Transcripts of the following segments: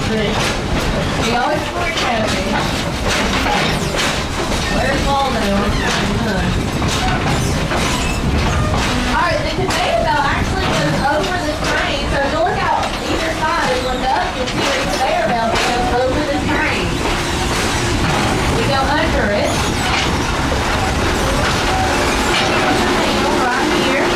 He always works happy. Where's Waldo? Alright, the conveyor belt actually goes over the train, so if you look out either side and look up, you'll see the conveyor belt that goes over the train. We go under it. Right here.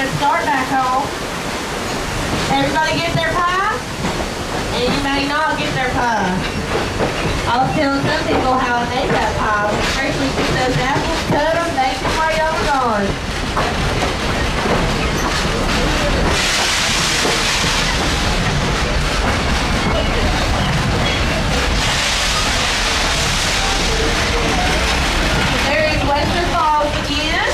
gonna start back home. Everybody get their pie? And you may not get their pie. I was telling some people how I made that pie. Freshly pick those apples, cut them, bake them while y'all were gone. There is Western Falls again.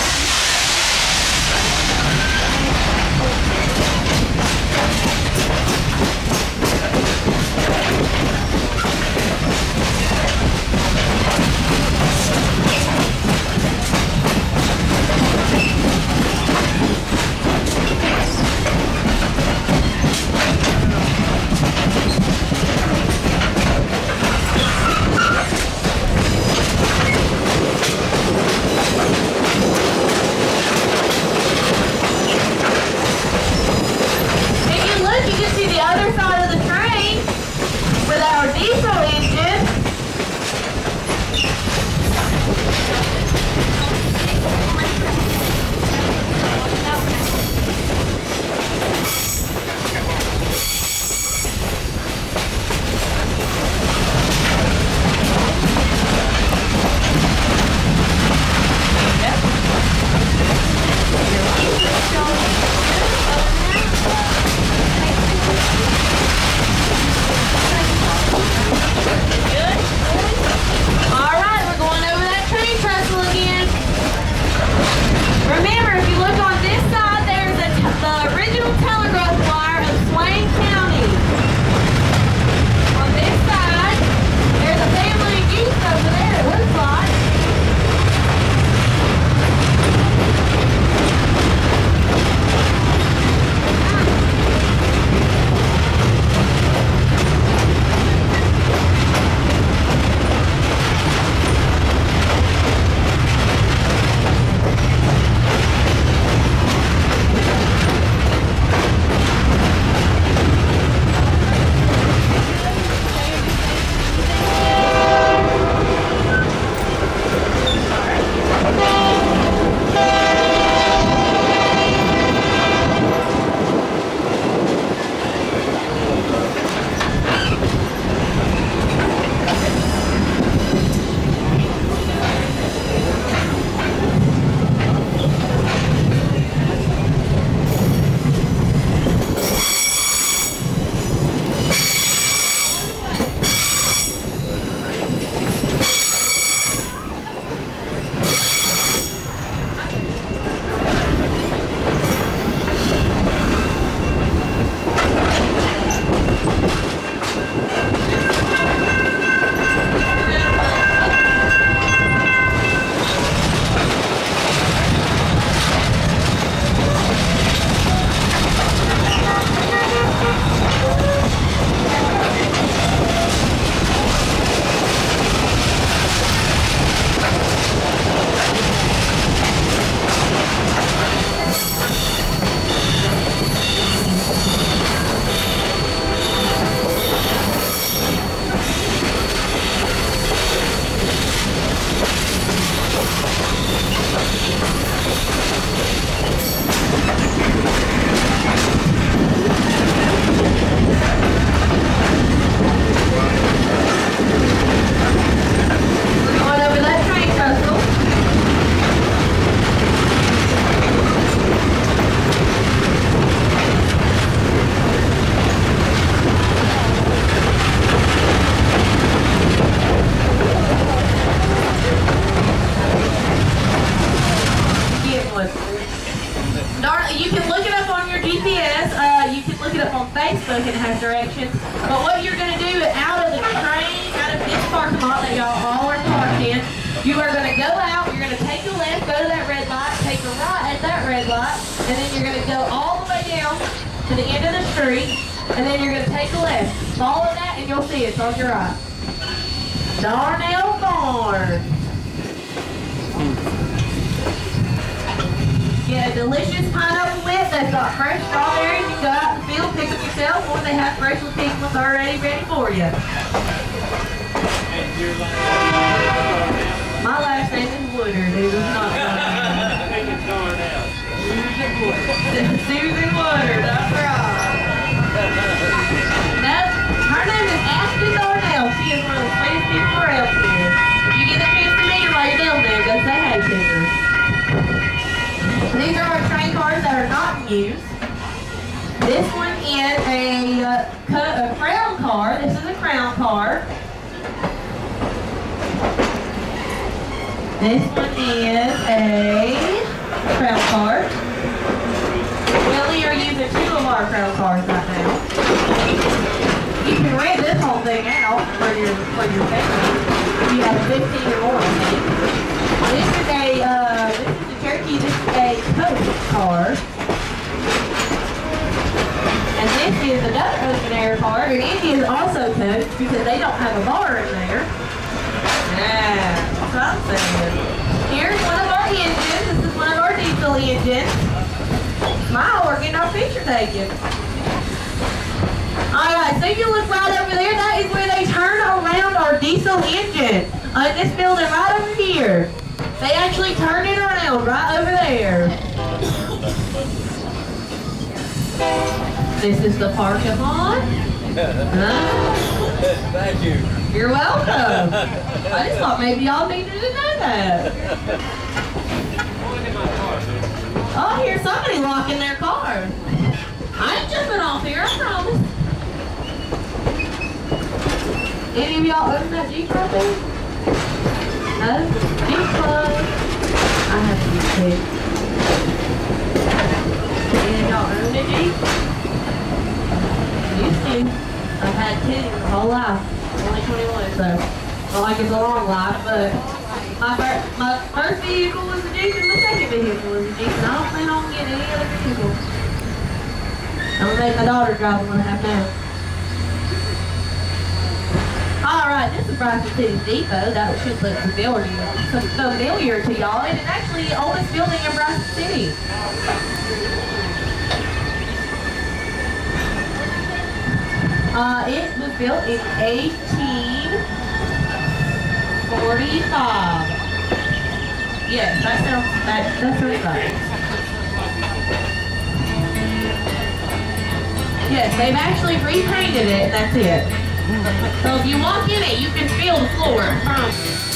Facebook and have directions. But what you're going to do out of the train, out of this parking lot that y'all all are parked in, you are going to go out, you're going to take a left, go to that red light, take a right at that red light, and then you're going to go all the way down to the end of the street, and then you're going to take a left. Follow that and you'll see it's on your right. Darnell Farm. Get a delicious pineapple whip that's got fresh strawberries. You can go out in the field, pick them yourself, or they have freshly picked ones already ready for you. My last name is Woodard. It is not Darnell. Susan Woodard, that's right. Nope, her name is Ashley Darnell. She is one of the sweetest people around here. If you get a chance to meet her while you're down there, go say hey to her. These are our train cars that are not in use. This one is a crown car. This is a crown car. This one is a crown car. Willie are using 2 of our crown cars right now. You can rent this whole thing out for your family. You have 15 or more, I think. This is a Cherokee. This is a coach car. And this is another open air car. And it is also coach because they don't have a bar in there. Yeah, that's what I'm saying. Here's one of our engines. This is one of our diesel engines. Smile, we're getting our picture taken. Alright, so you look right over there. That is where they turn around our diesel engine. In this building right over here. They actually turn it around right over there. This is the parking lot. Thank you. You're welcome. I just thought maybe y'all needed to know that. Oh, here's somebody locking their car. I ain't jumping off here, I promise. Any of y'all own that Jeep right there? No? Jeep Club. I have to be sick. Any of y'all own a Jeep? Used to. I've had 10 my whole life. I'm only 21, so not like it's a long life, but my first vehicle was a Jeep and my second vehicle was a Jeep, and I don't plan on getting any other vehicle. I'm gonna make my daughter drive the one I have now. Alright, this is Bryson City Depot. That should look familiar to y'all, and it's actually the oldest building in Bryson City. It was built in 1845. Yes, that sounds right. Yes, they've actually repainted it, and that's it. So if you walk in it, you can feel the floor. I promise.